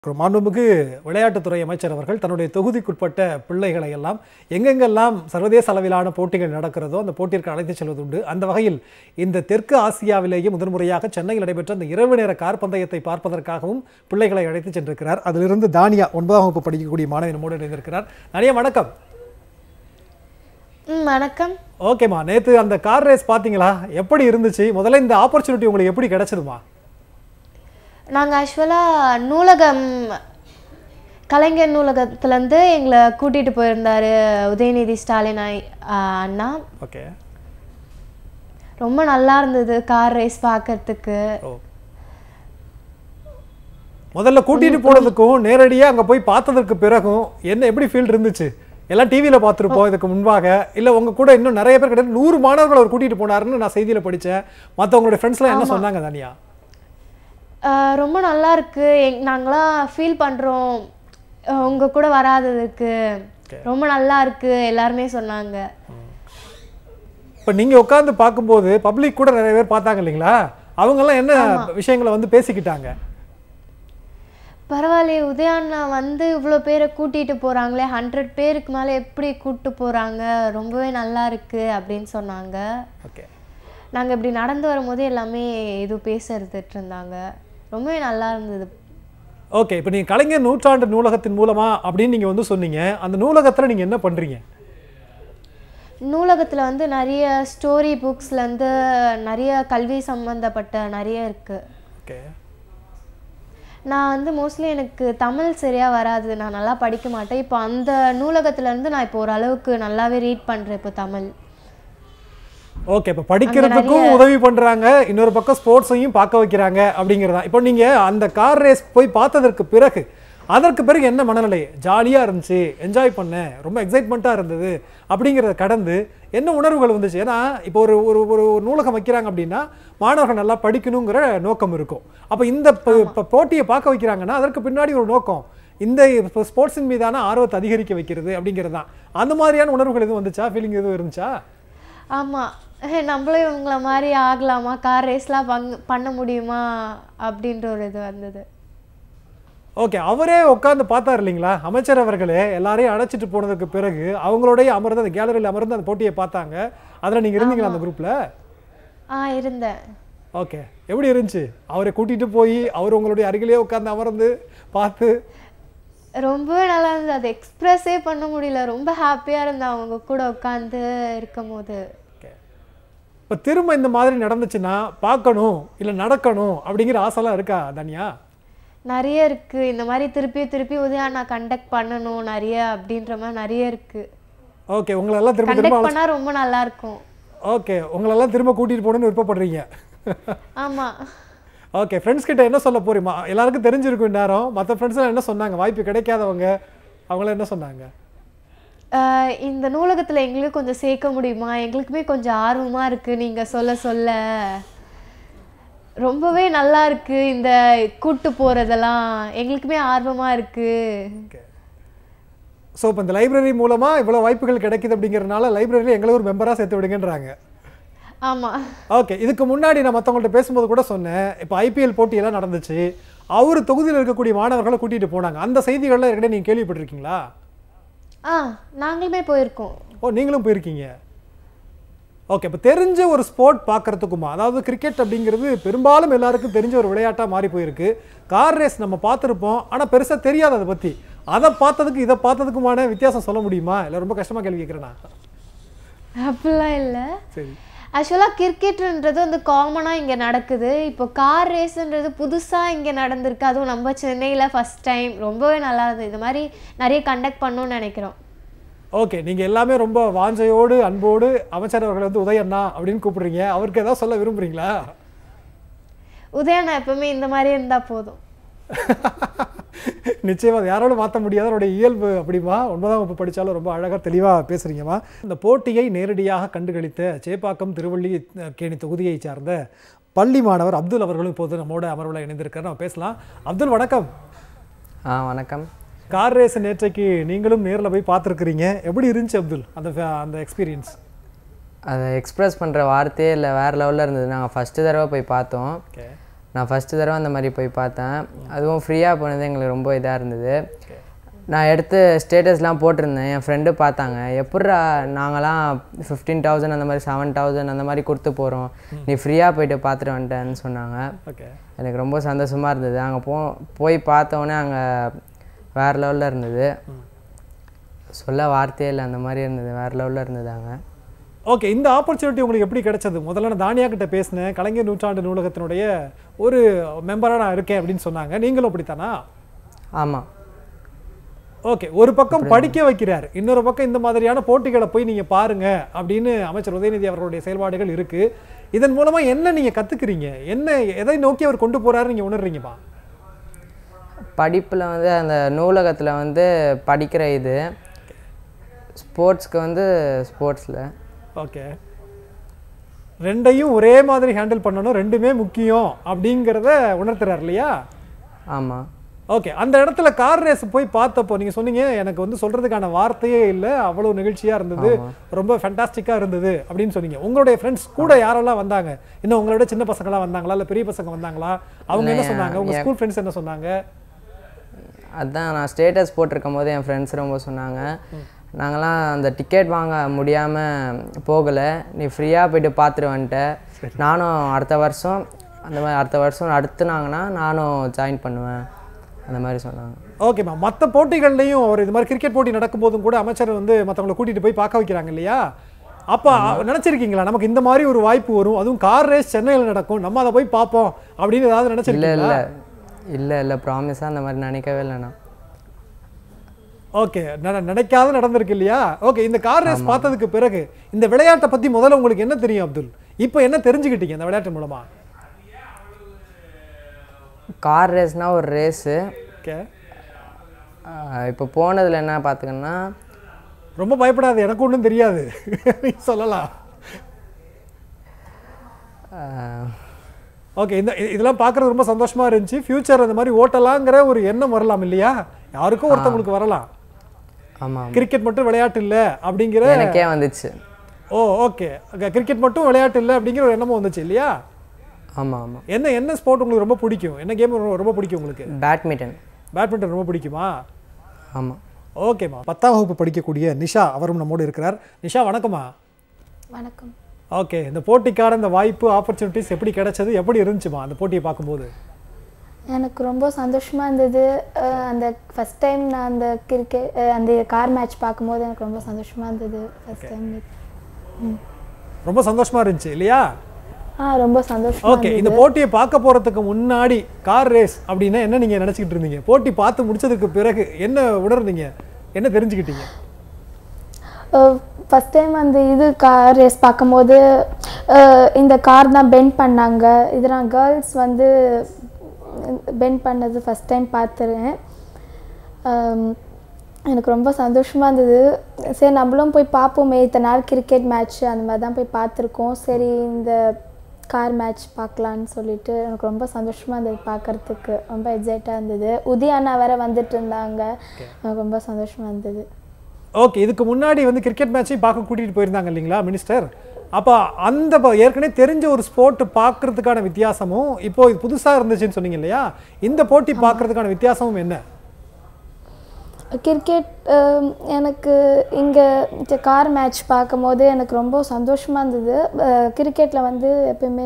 மாண்புமிகு விளையாட்டுத்துறை அமைச்சர் அவர்கள் தன்னுடைய தொகுதிக்குட்பட்ட பிள்ளைகளை எல்லாம் எங்கெங்கெல்லாம் சர்வதேச அளவிலான போட்டிகள் நடக்கிறதோ அந்த போட்டிற்கு அழைத்து செல்வது உண்டு. அந்த வகையில் இந்த தெற்கு ஆசியாவிலேயே முதன்முறையாக சென்னையில் நடைபெற்ற அந்த இரவு நேர கார் பந்தயத்தை பார்ப்பதற்காகவும் பிள்ளைகளை அழைத்து சென்றிருக்கிறார். அதிலிருந்து தானியா 9ஆம் வகுப்பு படிக்கக்கூடிய மாணவி நம்மோடு இணைந்திருக்கிறார். தானியா வணக்கம். வணக்கம். ஓகேம்மா, நேற்று அந்த கார் ரேஸ் பார்த்தீங்களா? எப்படி இருந்துச்சு? முதல்ல இந்த ஆப்பர்ச்சுனிட்டி உங்களுக்கு எப்படி கிடைச்சதுமா? நாங்கள் ஆக்சுவலாக நூலகம் கலைஞர் நூலகத்துலேருந்து எங்களை கூட்டிகிட்டு போயிருந்தார் உதயநிதி ஸ்டாலின் அண்ணா. ஓகே, ரொம்ப நல்லா இருந்தது கார் ரேஸ் பார்க்கறதுக்கு. முதல்ல கூட்டிகிட்டு போனதுக்கும் நேரடியாக அங்கே போய் பார்த்ததற்கு பிறகும் என்ன எப்படி ஃபீல் இருந்துச்சு? எல்லாம் டிவியில் பார்த்துருப்போம் இதுக்கு முன்பாக, இல்லை உங்கள் கூட இன்னும் நிறைய பேர் கிடையாது 100 மாணவர்கள் அவர் கூட்டிகிட்டு போனாருன்னு நான் செய்தியில் படித்தேன். மற்றவங்களுடைய ஃப்ரெண்ட்ஸ்லாம் என்ன சொன்னாங்க தானியா? ரொம்ப நல்லா இருக்கு, நாங்களாம் ஃபீல் பண்ணுறோம் உங்கள் கூட வராததுக்கு. ரொம்ப நல்லா இருக்கு எல்லாருமே சொன்னாங்க. இப்போ நீங்கள் உட்காந்து பார்க்கும்போது பப்ளிக் கூட நிறைய பேர் பார்த்தாங்க இல்லைங்களா? அவங்கெல்லாம் என்ன விஷயங்களை வந்து பேசிக்கிட்டாங்க? பரவாயில்லையே, உதயாண்ணா வந்து இவ்வளோ பேரை கூட்டிகிட்டு போகிறாங்களே, 100 பேருக்கு மேலே எப்படி கூப்பிட்டு போகிறாங்க, ரொம்பவே நல்லா இருக்கு அப்படின்னு சொன்னாங்க. ஓகே, நாங்கள் இப்படி நடந்து வரும்போது எல்லாமே எதுவும் பேசுறதுட்டு இருந்தாங்க. ரொம்பவே நல்லா இருந்தது. ஓகே, இப்போ நீங்கள் கலைஞர் நூற்றாண்டு நூலகத்தின் மூலமா அப்படின்னு நீங்கள் வந்து சொன்னீங்க. அந்த நூலகத்தில் நீங்கள் என்ன பண்ணுறீங்க? நூலகத்தில் வந்து நிறைய ஸ்டோரி புக்ஸ்லேருந்து நிறைய கல்வி சம்மந்தப்பட்ட நிறைய இருக்குது. ஓகே, நான் வந்து மோஸ்ட்லி எனக்கு தமிழ் சரியாக வராது, நான் நல்லா படிக்க மாட்டேன். இப்போ அந்த நூலகத்துலேருந்து நான் இப்போ ஓரளவுக்கு நல்லாவே ரீட் பண்ணுறேன் இப்போ தமிழ். ஓகே, இப்போ படிக்கிறதுக்கும் உதவி பண்ணுறாங்க, இன்னொரு பக்கம் ஸ்போர்ட்ஸையும் பார்க்க வைக்கிறாங்க அப்படிங்கிறதா. இப்போ நீங்கள் அந்த கார் ரேஸ் போய் பார்த்ததற்கு பிறகு அதற்கு பிறகு என்ன மனநிலை? ஜாலியாக இருந்துச்சு, என்ஜாய் பண்ணேன், ரொம்ப எக்ஸைட்மெண்ட்டாக இருந்தது அப்படிங்கிறத கடந்து என்ன உணர்வுகள் வந்துச்சு? ஏன்னா இப்போ ஒரு ஒரு ஒரு நூலகம் வைக்கிறாங்க அப்படின்னா மாணவர்கள் நல்லா படிக்கணுங்கிற நோக்கம் இருக்கும். அப்போ இந்த போட்டியை பார்க்க வைக்கிறாங்கன்னா அதற்கு பின்னாடி ஒரு நோக்கம், இந்த ஸ்போர்ட்ஸின் மீதான ஆர்வத்தை அதிகரிக்க வைக்கிறது அப்படிங்கிறது தான். அந்த மாதிரியான உணர்வுகள் எதுவும் வந்துச்சா? ஃபீலிங் எதுவும் இருந்துச்சா? ஆமாம், நம்மளும் இவங்கள மாதிரி ஆகலாமா, கார் ரேஸ்லாம் பண்ண முடியுமா அப்படின்ற ஒரு இது வந்தது. ஓகே, அவரே உட்காந்து பார்த்தார் இல்லைங்களா? அமைச்சர் அவர்களே எல்லாரையும் அழைச்சிட்டு போனதுக்கு பிறகு அவங்களோடய அமர்ந்து அந்த கேலரியில் அமர்ந்து அந்த போட்டியை பார்த்தாங்க. அதில் நீங்கள் இருந்தீங்களா அந்த குரூப்பில்? இருந்தேன். ஓகே, எப்படி இருந்துச்சு? அவரை கூட்டிகிட்டு போய் அவர் உங்களுடைய அருகிலேயே உட்காந்து அமர்ந்து பார்த்து? ரொம்பவே நல்லா இருந்தது, அது எக்ஸ்பிரஸே பண்ண முடியல. ரொம்ப ஹாப்பியாக இருந்தேன் அவங்க கூட உட்காந்து இருக்கும் போது. இப்போ திரும்ப இந்த மாதிரி நடந்துச்சுன்னா பார்க்கணும் இல்லை நடக்கணும் அப்படிங்கிற ஆசைலாம் இருக்கா தானியா? நிறைய இருக்குது. இந்த மாதிரி திருப்பி திருப்பி உதயாண்ணா கண்டக்ட் பண்ணணும் நிறைய அப்படின்ற மாதிரி நிறைய இருக்குது. ஓகே, உங்களெல்லாம் திரும்ப கண்டக்ட் பண்ணால் ரொம்ப நல்லா இருக்கும். ஓகே, உங்களெல்லாம் திரும்ப கூட்டிகிட்டு போகணுன்னு விருப்பப்படுறீங்க? ஆமாம். ஓகே, ஃப்ரெண்ட்ஸ் கிட்ட என்ன சொல்ல போறீமா? எல்லாருக்கும் தெரிஞ்சிருக்கும் நேரம். மற்ற ஃப்ரெண்ட்ஸ்லாம் என்ன சொன்னாங்க? வாய்ப்பு கிடைக்காதவங்க அவங்களாம் என்ன சொன்னாங்க? இந்த நூலகத்தில் எங்களுக்கு கொஞ்சம் சேர்க்க முடியுமா, எங்களுக்குமே கொஞ்சம் ஆர்வமாக இருக்குது நீங்கள் சொல்ல சொல்ல, ரொம்பவே நல்லா இருக்குது இந்த கூட்டு போகிறதெல்லாம், எங்களுக்குமே ஆர்வமாக இருக்குது. ஸோ இப்போ இந்த லைப்ரரி மூலமாக இவ்வளோ வாய்ப்புகள் கிடைக்குது அப்படிங்கிறதுனால லைப்ரரியில் எங்களை ஒரு மெம்பராக சேர்த்து விடுங்கன்றாங்க. ஆமாம். ஓகே, இதுக்கு முன்னாடி நான் மற்றவங்கள்ட்ட பேசும்போது கூட சொன்னேன், இப்போ ஐபிஎல் போட்டியெல்லாம் நடந்துச்சு, அவர் தொகுதியில் இருக்கக்கூடிய மாணவர்களை கூட்டிகிட்டு போனாங்க. அந்த செய்திகள்லாம் ஏற்கனவே நீங்கள் கேள்விப்பட்டிருக்கீங்களா? நாங்களுமே போயிருக்கோம். ஓ, நீங்களும் போயிருக்கீங்க. ஓகே, இப்போ தெரிஞ்ச ஒரு ஸ்போர்ட் பார்க்குறதுக்குமா, அதாவது கிரிக்கெட் அப்படிங்கிறது பெரும்பாலும் எல்லாருக்கும் தெரிஞ்ச ஒரு விளையாட்டாக மாறி போயிருக்கு. கார் ரேஸ் நம்ம பார்த்துருப்போம், ஆனால் பெருசாக தெரியாது அதை பற்றி. அதை பார்த்ததுக்கு இதை பார்த்ததுக்குமான வித்தியாசம் சொல்ல முடியுமா? இல்லை ரொம்ப கஷ்டமாக கேள்வி கேட்குறேண்ணா? அப்படிலாம் இல்லை. சரி, ஆக்சுவலாக கிரிக்கெட்டுன்றது வந்து காமனாக இங்கே நடக்குது. இப்போ கார் ரேஸுன்றது புதுசாக இங்கே நடந்திருக்கு, அதுவும் நம்ம சென்னையில் ஃபஸ்ட் டைம். ரொம்பவே நல்லா இருந்தது. இது மாதிரி நிறைய கண்டக்ட் பண்ணணும்னு நினைக்கிறோம். ஓகே, நீங்கள் எல்லாமே ரொம்ப வாஞ்சையோடு அன்போடு அமைச்சர் அவர்களை வந்து உதயண்ணா அப்படின்னு கூப்பிடுறீங்க. அவருக்கு ஏதாவது சொல்ல விரும்புகிறீங்களா? உதயண்ணா எப்பவுமே இந்த மாதிரி இருந்தால் போதும். நிச்சயமாக யாரோட மாற்ற முடியாத அவருடைய இயல்பு அப்படிமா. 9ஆம் வகுப்பு படித்தாலும் ரொம்ப அழகாக தெளிவாக பேசுகிறீங்கம்மா. இந்த போட்டியை நேரடியாக கண்டுகளித்த சேப்பாக்கம் திருவள்ளிக்கேணி தொகுதியை சார்ந்த பள்ளி மாணவர் அப்துல் அவர்களும் இப்போது நம்மோட அமர்வில் இணைந்திருக்காரு. நம்ம பேசலாம். அப்துல் வணக்கம். வணக்கம். கார் ரேஸ் நேற்றைக்கு நீங்களும் நேரில் போய் பார்த்துருக்குறீங்க, எப்படி இருந்துச்சு அப்துல் அந்த எக்ஸ்பீரியன்ஸ்? அதை எக்ஸ்பிரஸ் பண்ணுற வார்த்தையே இல்லை, வேறு லெவலில் இருந்தது. நாங்கள் ஃபஸ்ட்டு தடவை போய் பார்த்தோம். நான் ஃபஸ்ட்டு தடவை அந்த மாதிரி போய் பார்த்தேன். அதுவும் ஃப்ரீயாக போனது எங்களுக்கு ரொம்ப இதாக இருந்தது. நான் எடுத்து ஸ்டேட்டஸ்லாம் போட்டிருந்தேன். என் ஃப்ரெண்டு பார்த்தாங்க, எப்பட்றா நாங்களாம் 15,000 அந்த மாதிரி 7,000 அந்த மாதிரி கொடுத்து போகிறோம், நீ ஃப்ரீயாக போயிட்டு பார்த்துட்டு வந்துட்டேன்னு சொன்னாங்க. எனக்கு ரொம்ப சந்தோஷமாக இருந்தது. அங்கே போய் பார்த்தோன்னே அங்கே வேறு லெவலில் இருந்தது, சொல்ல வார்த்தையே இல்லை, அந்த மாதிரி இருந்தது, வேறு லெவலில் இருந்தது அங்கே. ஓகே, இந்த ஆப்பர்ச்சுனிட்டி உங்களுக்கு எப்படி கிடைச்சது? முதல்ல நான் தானியா கிட்ட பேசினேன், கலைஞர் நூற்றாண்டு நூலகத்தினுடைய ஒரு மெம்பராக நான் இருக்கேன் அப்படின்னு சொன்னாங்க. நீங்களும் அப்படித்தானா? ஆமாம். ஓகே, ஒரு பக்கம் படிக்க வைக்கிறார், இன்னொரு பக்கம் இந்த மாதிரியான போட்டிகளை போய் நீங்கள் பாருங்க அப்படின்னு அமைச்சர் உதயநிதி அவர்களுடைய செயல்பாடுகள் இருக்குது. இதன் மூலமாக என்ன நீங்கள் கற்றுக்குறீங்க, என்ன எதை நோக்கி அவர் கொண்டு போகிறாரு நீங்கள் உணர்றீங்கப்பா? படிப்பில் வந்து அந்த நூலகத்தில் வந்து படிக்கிற இது, ஸ்போர்ட்ஸ்க்கு வந்து ஸ்போர்ட்ஸில். ஓகே, ரெண்டையும் ஒரே மாதிரி ஹேண்டில் பண்ணணும், ரெண்டுமே முக்கியம் அப்படிங்கிறத உணர்த்துறாரு இல்லையா? ஆமாம். ஓகே, அந்த இடத்துல கார் ரேஸ் போய் பார்த்தப்போ நீங்கள் சொன்னீங்க, எனக்கு வந்து சொல்கிறதுக்கான வார்த்தையே இல்லை, அவ்வளோ நிகழ்ச்சியாக இருந்தது, ரொம்ப ஃபேண்டாஸ்டிக்காக இருந்தது அப்படின்னு சொன்னீங்க. உங்களுடைய ஃப்ரெண்ட்ஸ் கூட யாரெல்லாம் வந்தாங்க? இன்னும் உங்களோட சின்ன பசங்களாம் வந்தாங்களா, இல்லை பெரிய பசங்க வந்தாங்களா? அவங்க என்ன சொன்னாங்க? உங்கள் ஸ்கூல் ஃப்ரெண்ட்ஸ் என்ன சொன்னாங்க? அதுதான் நான் ஸ்டேட்டஸ் போட்டிருக்கும் போது என் ஃப்ரெண்ட்ஸ் ரொம்ப சொன்னாங்க, நாங்களாம் அந்த டிக்கெட் வாங்க முடியாமல் போகலை, நீ ஃப்ரீயாக போய்ட்டு பார்த்துட்டு வந்துட்ட, நானும் அடுத்த வருஷம் அந்த மாதிரி அடுத்த வருஷம் அடுத்துனாங்கன்னா நானும் ஜாயின் பண்ணுவேன் அந்த மாதிரி சொன்னாங்க. ஓகேம்மா, மற்ற போட்டிகள்லையும் ஒரு இது மாதிரி கிரிக்கெட் போட்டி நடக்கும்போதும் கூட அமைச்சர் வந்து மற்றவங்களை கூட்டிகிட்டு போய் பார்க்க வைக்கிறாங்க இல்லையா? அப்போ நினச்சிருக்கீங்களா நமக்கு இந்த மாதிரி ஒரு வாய்ப்பு வரும், அதுவும் கார் ரேஸ் சென்னையில் நடக்கும், நம்ம அதை போய் பார்ப்போம் அப்படின்னு ஏதாவது நினச்சிருக்கீங்களா? இல்லை ப்ராமிஸாக அந்த மாதிரி நினைக்கவே இல்லைண்ணா. ஓகே, நினைக்காத நடந்திருக்கு இல்லையா? ஓகே, இந்த கார் ரேஸ் பார்த்ததுக்கு பிறகு இந்த விளையாட்டை பற்றி முதல்ல உங்களுக்கு என்ன தெரியும் அப்துல்? இப்போ என்ன தெரிஞ்சுக்கிட்டீங்க இந்த விளையாட்டு மூலமா? கார் ரேஸ்னால் ஒரு ரேஸு. ஓகே, இப்போ போனதில் என்ன பார்த்துக்கன்னா, ரொம்ப பயப்படாது, எனக்கு ஒன்றும் தெரியாது சொல்லலாம். ஓகே, இதெல்லாம் பார்க்குறது ரொம்ப சந்தோஷமாக இருந்துச்சு. ஃப்யூச்சர் அந்த மாதிரி ஓட்டலாங்கிற ஒரு எண்ணம் வரலாம் இல்லையா? யாருக்கும் ஒருத்தவங்களுக்கு வரலாம். ஆமாம், கிரிக்கெட் மட்டும் விளையாட்டு இல்லை அப்படிங்கிற எனக்கே வந்துச்சு. ஓ ஓகே, கிரிக்கெட் மட்டும் விளையாட்டு இல்லை அப்படிங்கிற ஒரு எண்ணமும் வந்துச்சு இல்லையா? ஆமாம் ஆமாம். என்ன ஸ்போர்ட் உங்களுக்கு ரொம்ப பிடிக்கும்? என்ன கேம் ரொம்ப பிடிக்கும் உங்களுக்கு? பேட்மிண்டன். பேட்மிண்டன் ரொம்ப பிடிக்குமா? ஆமாம். ஓகேம்மா, 10ஆம் வகுப்பு படிக்கக்கூடிய நிஷா அவரும் நம்மோடு இருக்கிறார். நிஷா வணக்கம்மா. வணக்கம். ஓகே, இந்த போட்டிக்கான இந்த வாய்ப்பு ஆப்பர்ச்சுனிட்டிஸ் எப்படி கிடைச்சது, எப்படி இருந்துச்சுமா அந்த போட்டியை பார்க்கும்போது? எனக்கு ரொம்ப சந்தோஷமாக இருந்தது. அந்த ஃபஸ்ட் டைம் நான் அந்த கார் மேட்ச் பார்க்கும்போது எனக்கு ரொம்ப சந்தோஷமாக இருந்தது. ஃபஸ்ட் டைம் ரொம்ப சந்தோஷமாக இருந்துச்சு இல்லையா? ரொம்ப சந்தோஷம். ஓகே, இந்த போட்டியை பார்க்க போகிறதுக்கு முன்னாடி கார் ரேஸ் அப்படின்னா என்ன நீங்கள் நினச்சிக்கிட்டு இருந்தீங்க? போட்டி பார்த்து முடிச்சதுக்கு பிறகு என்ன உணர்ந்தீங்க, என்ன தெரிஞ்சுக்கிட்டீங்க? ஃபஸ்ட் டைம் அந்த கார் ரேஸ் பார்க்கும்போது இந்த கார் தான் பெண்ட் பண்ணாங்க, இது நான் கேர்ள்ஸ் வந்து பெண்ட் பண்ணது ஃபஸ்ட் டைம் பார்த்துருக்கேன். எனக்கு ரொம்ப சந்தோஷமாக இருந்தது. சரி நம்மளும் போய் பார்ப்போமே, இத்தனை நாள் கிரிக்கெட் மேட்ச் அந்த மாதிரி தான் போய் பார்த்துருக்கோம், சரி இந்த கார் மேட்ச் பார்க்கலான்னு சொல்லிட்டு எனக்கு ரொம்ப சந்தோஷமாக இருந்தது. பார்க்குறதுக்கு ரொம்ப எக்ஸைட்டாக இருந்தது. உதய அண்ணா வேற வந்துட்டு இருந்தாங்க, எனக்கு ரொம்ப சந்தோஷமாக இருந்தது. ஓகே, இதுக்கு முன்னாடி வந்து கிரிக்கெட் மேட்சையும் பார்க்க கூட்டிகிட்டு போயிருந்தாங்க இல்லைங்களா மினிஸ்டர்? அப்போ அந்த ஏற்கனவே தெரிஞ்ச ஒரு ஸ்போர்ட் பார்க்குறதுக்கான வித்தியாசமும் இப்போ இது புதுசாக இருந்துச்சுன்னு சொன்னீங்க இல்லையா, இந்த போட்டி பார்க்குறதுக்கான வித்தியாசமும் என்ன? கிரிக்கெட் எனக்கு இங்கே கார் மேட்ச் பார்க்கும்போது எனக்கு ரொம்ப சந்தோஷமாக இருந்தது. கிரிக்கெட்டில் வந்து எப்பயுமே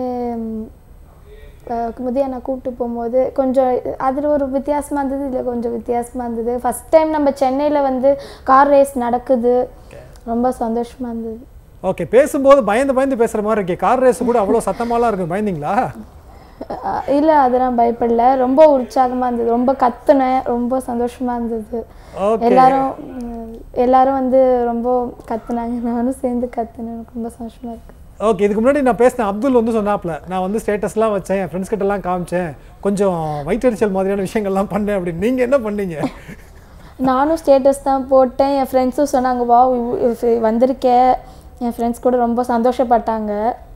முதிய நான் கூப்பிட்டு போகும்போது கொஞ்சம் அதில் ஒரு வித்தியாசமாக இருந்தது, இதில் கொஞ்சம் வித்தியாசமாக இருந்தது. ஃபஸ்ட் டைம் நம்ம சென்னையில் வந்து கார் ரேஸ் நடக்குது, ரொம்ப சந்தோஷமாக இருந்தது. ஓகே, பேசும்போது பயந்து பேசுகிற மாதிரி இருக்கே, கார் ரேஸ் கூட அவ்வளோ சத்தமாலாம் இருக்கு, பயந்தீங்களா? இல்லை, அதெல்லாம் பயப்படல, ரொம்ப உற்சாகமாக இருந்தது, ரொம்ப கத்துனேன், ரொம்ப சந்தோஷமாக இருந்தது. எல்லாரும் வந்து ரொம்ப கத்துனாங்க, நானும் சேர்ந்து கத்துனேன், எனக்கு ரொம்ப சந்தோஷமாக இருக்குது. ஓகே, இதுக்கு முன்னாடி நான் பேசினேன், அப்துல் வந்து சொன்னாப்ல, நான் வந்து ஸ்டேட்டஸ்லாம் வச்சேன், என் ஃப்ரெண்ட்ஸ் கிட்டலாம் காமிச்சேன், கொஞ்சம் வயிற்றெரிச்சல் மாதிரியான விஷயங்கள்லாம் பண்ணேன் அப்படின்னு. நீங்கள் என்ன பண்ணீங்க? நானும் ஸ்டேட்டஸ் தான் போட்டேன், என் ஃப்ரெண்ட்ஸும் சொன்னாங்க வா வந்திருக்கேன், என் ஃப்ரெண்ட்ஸ் கூட ரொம்ப சந்தோஷப்பட்டாங்க.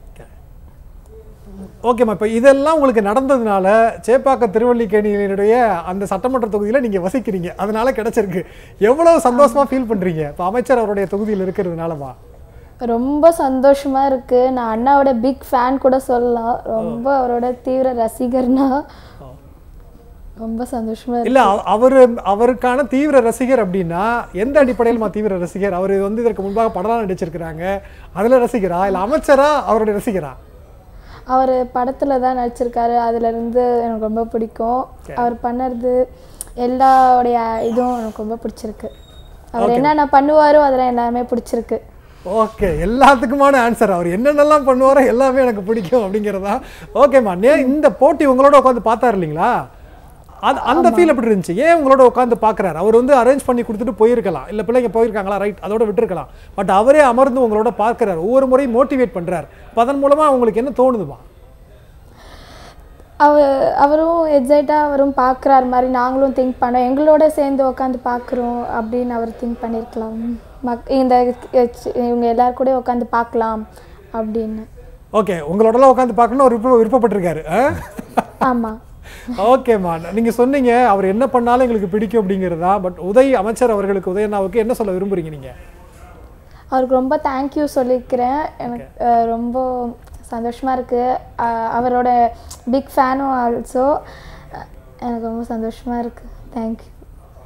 ஓகேம்மா, இப்போ இதெல்லாம் உங்களுக்கு நடந்ததுனால சேப்பாக்கம் திருவல்லிக்கேணியினுடைய அந்த சட்டமன்ற தொகுதியில் நீங்கள் வசிக்கிறீங்க, அதனால கிடைச்சிருக்கு. எவ்வளோ சந்தோஷமாக ஃபீல் பண்ணுறீங்க இப்போ அமைச்சர் அவருடைய தொகுதியில் இருக்கிறதுனாலமா? ரொம்ப சந்தோஷமா இருக்கு. நான் அண்ணாவோட பிக் ஃபேன் கூட சொல்லலாம். ரொம்ப அவரோட தீவிர ரசிகர்னா ரொம்ப சந்தோஷமா இருக்கு. இல்ல அவருக்கான தீவிர ரசிகர் அப்படின்னா எந்த அடிப்படையில் தீவிர ரசிகர்? அவர் வந்து இதற்கு முன்பாக படம்லாம் நடிச்சிருக்கிறாங்க, அதுல ரசிகரா இல்ல அமைச்சரா அவருடைய ரசிகரா? அவர் படத்துல தான் நடிச்சிருக்காரு, அதுல இருந்து எனக்கு ரொம்ப பிடிக்கும். அவர் பண்ணது எல்லாருடைய இதுவும் எனக்கு ரொம்ப பிடிச்சிருக்கு. அவர் என்னென்ன பண்ணுவாரோ அதெல்லாம் எல்லாமே பிடிச்சிருக்கு. Okay, எல்லாத்துக்குமான answer. அவர் என்னென்னலாம் பண்ணுவாரோ எல்லாமே எனக்கு பிடிக்கும் அப்படிங்கிறதா. ஓகேம்மா, இந்த போட்டி உங்களோட உட்காந்து பார்த்தாரு இல்லைங்களா? அந்த ஃபீல் எப்படி இருந்துச்சு? ஏன் உங்களோட உட்காந்து பார்க்குறாரு? அவர் வந்து அரேஞ்ச் பண்ணி கொடுத்துட்டு போயிருக்கலாம், இல்லை பிள்ளைங்க போயிருக்காங்களா, ரைட், அதோட விட்டுருக்கலாம். பட் அவரே அமர்ந்து உங்களோட பார்க்குறாரு, ஒவ்வொரு முறையும் மோட்டிவேட் பண்ணுறாரு. இப்போ அதன் மூலமாக உங்களுக்கு என்ன தோணுதுமா? அவரும் எக்ஸைட்டாக அவரும் பார்க்குறாரு மாதிரி நாங்களும் திங்க் பண்ணோம். எங்களோட சேர்ந்து உட்காந்து பார்க்குறோம் அப்படின்னு அவர் திங்க் பண்ணியிருக்கலாம். இவங்க எல்லாரும் கூட உட்காந்து பார்க்கலாம் அப்படின்னு. ஓகே, உங்களோடலாம் உட்காந்து பார்க்கணும்னு அவர் விருப்பப்பட்டிருக்காரு. ஆமாம். ஓகேம்மா, நீங்கள் சொன்னீங்க அவர் என்ன பண்ணாலும் எங்களுக்கு பிடிக்கும் அப்படிங்கிறதா. பட் அமைச்சர் அவர்களுக்கு, உதயண்ணாவுக்கு என்ன சொல்ல விரும்புகிறீங்க நீங்கள்? அவருக்கு ரொம்ப தேங்க்யூ சொல்லிக்கிறேன். எனக்கு ரொம்ப சந்தோஷமாக இருக்குது. அவரோட பிக் ஃபேனும் ஆல்சோ. எனக்கு ரொம்ப சந்தோஷமாக இருக்குது. தேங்க்யூ.